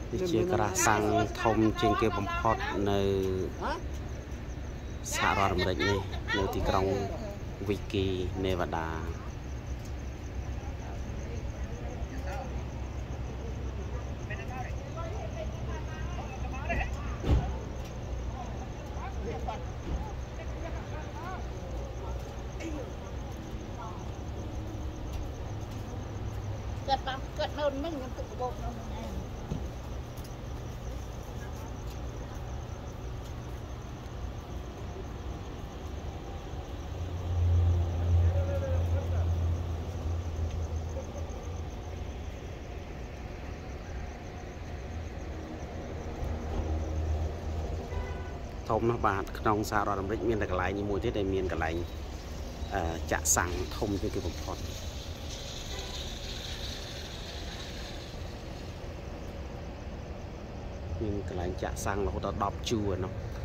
chia cả sang thông trên kia bấm hot nơi xã đoàn mình này nơi thị trấn Wiki Navada cất nôn mình tự bộ nó thông nó bạn trong xã đoàn mình miền cái lại như mùi thế đây miền cái lại chạ sẵn thông trên cái vùng hot nhưng cái lại chạ sẵn là hỗ trợ đọc chua nó